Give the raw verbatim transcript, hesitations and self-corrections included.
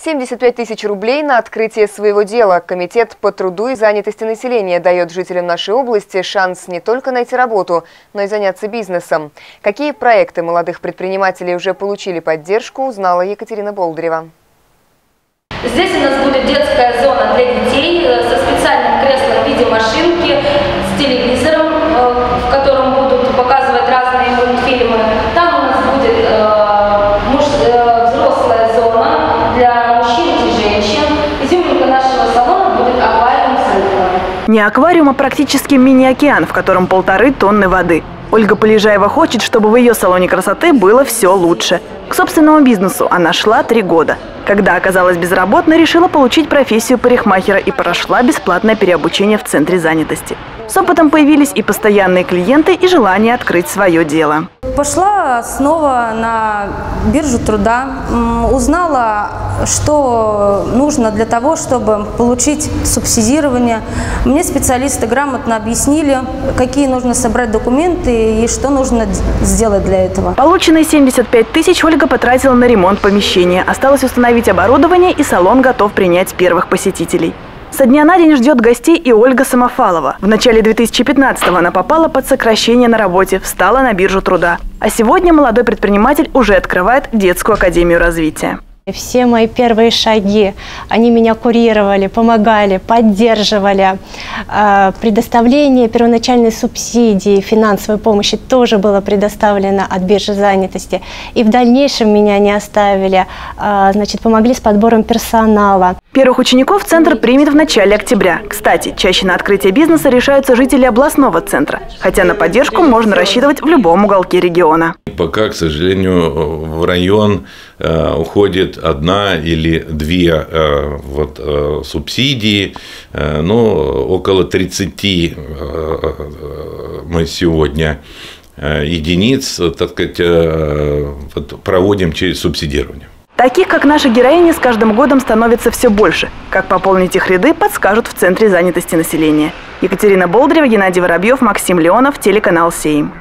семьдесят пять тысяч рублей на открытие своего дела. Комитет по труду и занятости населения дает жителям нашей области шанс не только найти работу, но и заняться бизнесом. Какие проекты молодых предпринимателей уже получили поддержку, узнала Екатерина Болдырева. Здесь у нас будет детская зона для детей со специальным креслом в виде машинки, с телевизором, в котором будут показывать разные мультфильмы. Там у нас будет э, муж, э, взрослая зона для мужчин и женщин. Изюминка нашего салона будет аквариум с рыбами. Не аквариум, а практически мини-океан, в котором полторы тонны воды. Ольга Полежаева хочет, чтобы в ее салоне красоты было все лучше. К собственному бизнесу она шла три года. Когда оказалась безработной, решила получить профессию парикмахера и прошла бесплатное переобучение в центре занятости. С опытом появились и постоянные клиенты, и желание открыть свое дело. Пошла снова на биржу труда, узнала, что нужно для того, чтобы получить субсидирование. Мне специалисты грамотно объяснили, какие нужно собрать документы и что нужно сделать для этого. Полученные семьдесят пять тысяч Ольга потратила на ремонт помещения. Осталось установить оборудование, и салон готов принять первых посетителей. Со дня на день ждет гостей и Ольга Самофалова. В начале две тысячи пятнадцатого она попала под сокращение на работе, встала на биржу труда. А сегодня молодой предприниматель уже открывает детскую академию развития. Все мои первые шаги, они меня курировали, помогали, поддерживали. Предоставление первоначальной субсидии, финансовой помощи тоже было предоставлено от биржи занятости. И в дальнейшем меня не оставили, значит, помогли с подбором персонала. Первых учеников центр примет в начале октября. Кстати, чаще на открытие бизнеса решаются жители областного центра. Хотя на поддержку можно рассчитывать в любом уголке региона. Пока, к сожалению, в район э, уходит одна или две э, вот, э, субсидии. Э, ну, около тридцати э, мы сегодня э, единиц, так сказать, э, вот, проводим через субсидирование. Таких, как наша героиня, с каждым годом становится все больше. Как пополнить их ряды, подскажут в Центре занятости населения. Екатерина Болдырева, Геннадий Воробьев, Максим Леонов, телеканал «Сейм».